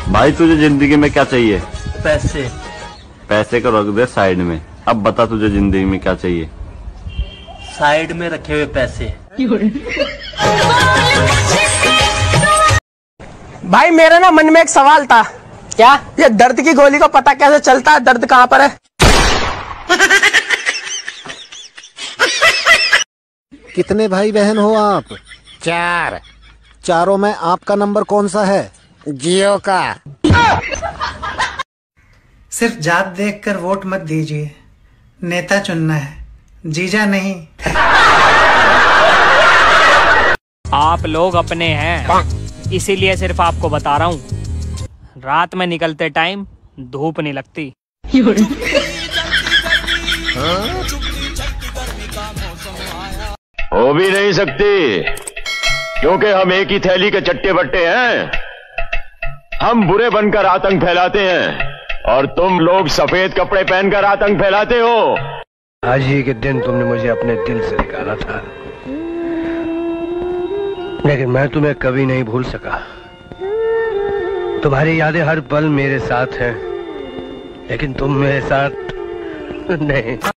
भाई तुझे जिंदगी में क्या चाहिए? पैसे। पैसे को रख दे साइड में, अब बता तुझे जिंदगी में क्या चाहिए? साइड में रखे हुए पैसे। भाई मेरे ना मन में एक सवाल था। क्या? ये दर्द की गोली को पता कैसे चलता है दर्द कहाँ पर है? कितने भाई बहन हो आप? 4। चारों में आपका नंबर कौन सा है? जियो का। सिर्फ जात देखकर वोट मत दीजिए, नेता चुनना है, जीजा नहीं। आप लोग अपने हैं, इसीलिए सिर्फ आपको बता रहा हूँ, रात में निकलते टाइम धूप नहीं लगती। हो भी नहीं सकती, क्योंकि हम एक ही थैली के चट्टे बट्टे हैं। हम बुरे बनकर आतंक फैलाते हैं और तुम लोग सफेद कपड़े पहनकर आतंक फैलाते हो। आज ही के दिन तुमने मुझे अपने दिल से निकाला था, लेकिन मैं तुम्हें कभी नहीं भूल सका। तुम्हारी यादें हर पल मेरे साथ हैं, लेकिन तुम मेरे साथ नहीं।